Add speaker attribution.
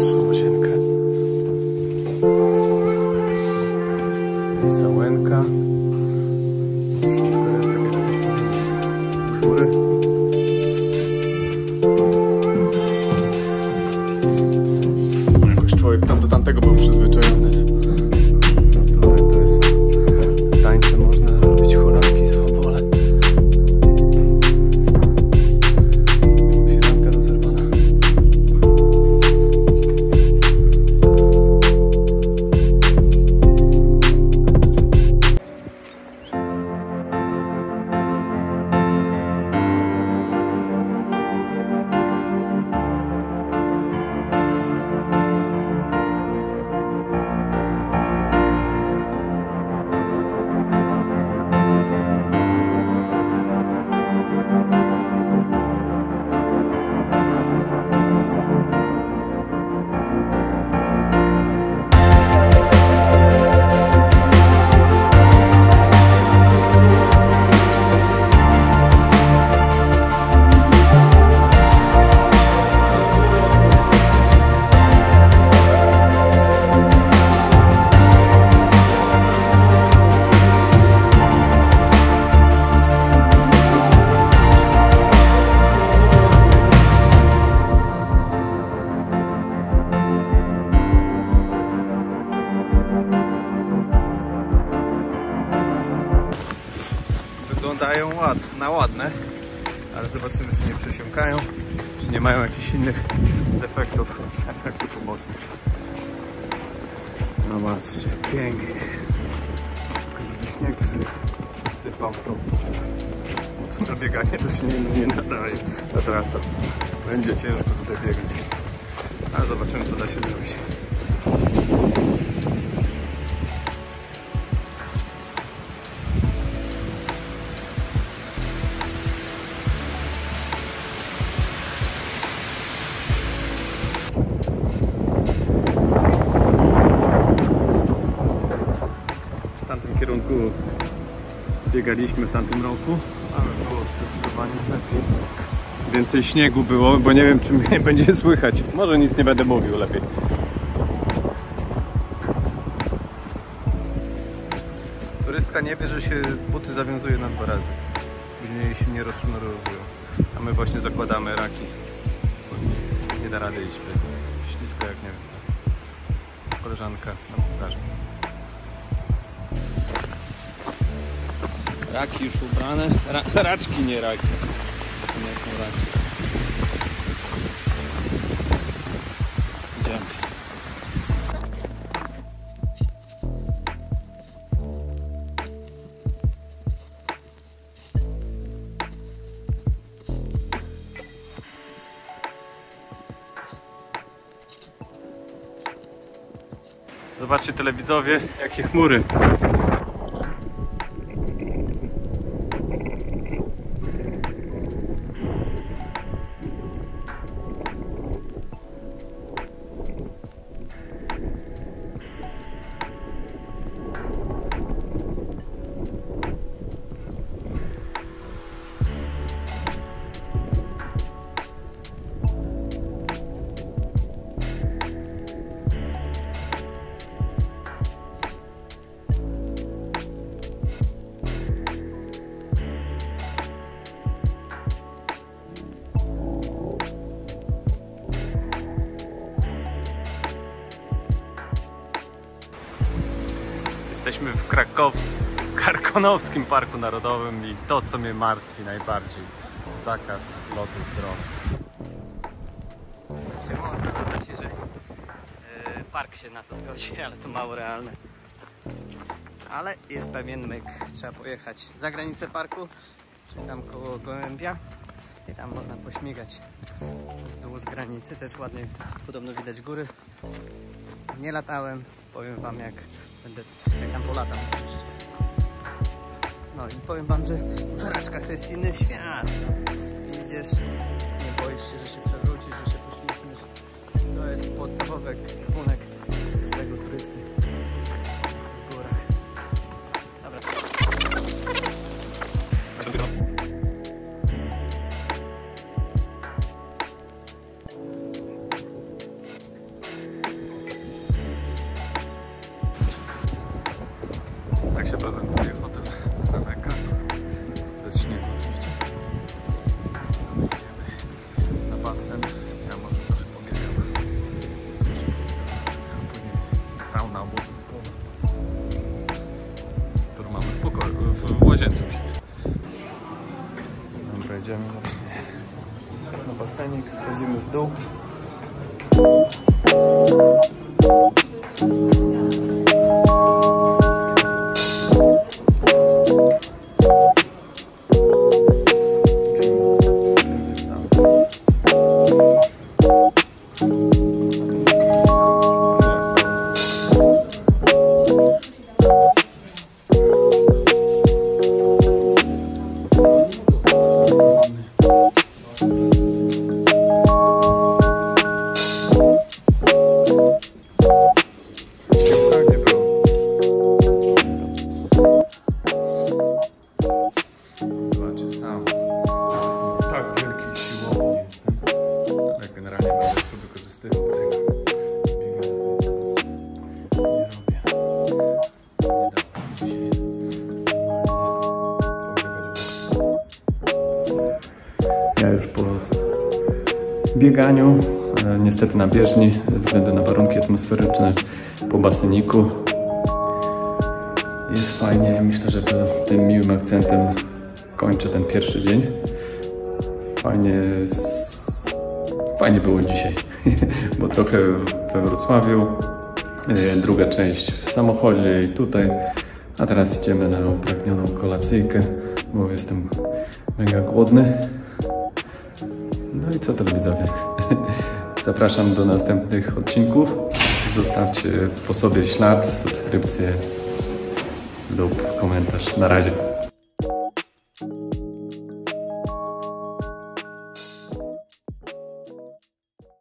Speaker 1: łazienkę. Jest sałenka. Wszystko jest takie góry. Jakoś człowiek tam do tamtego był przyzwyczajony. Tutaj to jest tańce, można robić hulanki, swobole. Firanka rozerwana. Wyglądają na ładne, ale zobaczymy, czy nie przesiąkają, czy nie mają jakichś innych efektów ubocznych. Zobaczcie, pięknie jest. Tylko żeby śnieg sypał, to na bieganie to się nie nadaje. Ta trasa będzie ciężko tutaj biegać, ale zobaczymy, co da się zrobić. W tamtym kierunku biegaliśmy w tamtym roku, ale było zdecydowanie lepiej. Więcej śniegu było, bo nie wiem, czy mnie będzie słychać. Może nic nie będę mówił lepiej. Turystka nie wie, że się buty zawiązuje na 2 razy. Później się nie rozsznurowują. A my właśnie zakładamy raki. Nie da rady iść bez nich. Ślisko jak nie wiem co. Koleżanka nam pokaże. Raki już ubrane. Raczki, nie raki. Nie są raki. Idziemy. Zobaczcie, telewidzowie, jakie chmury. Jesteśmy w Karkonoszym Parku Narodowym i to, co mnie martwi najbardziej, zakaz lotów dron.
Speaker 2: Można dodać, że park się na to zgodzi, ale to mało realne. Ale jest pewien myk, trzeba pojechać za granicę parku, czyli tam koło Gołębia i tam można pośmigać wzdłuż granicy, też ładnie, podobno widać góry. Nie latałem, powiem wam jak tam polatam. No i powiem wam, że w Raczkach to jest inny świat. Idziesz, nie boisz się, że się przewrócisz, że się poślizgniesz. To jest podstawowy kierunek tego turysty w górach. Dobra.
Speaker 1: się prezentuje hotel z daleka. Bez śniegu oczywiście. Idziemy na basen. Ja może trochę pobiegam. Później sauna obowiązkowa, którą mamy w pokoju, w łazience u siebie. Dobra, idziemy właśnie na basenik, schodzimy w dół. Ja już po bieganiu, niestety na bieżni, ze względu na warunki atmosferyczne, po baseniku. Jest fajnie, myślę, że to tym miłym akcentem kończę ten pierwszy dzień. Fajnie było dzisiaj, bo trochę we Wrocławiu, druga część w samochodzie i tutaj, a teraz idziemy na upragnioną kolacyjkę, bo jestem mega głodny. No i co to, widzowie? Zapraszam do następnych odcinków. Zostawcie po sobie ślad, subskrypcję lub komentarz. Na razie.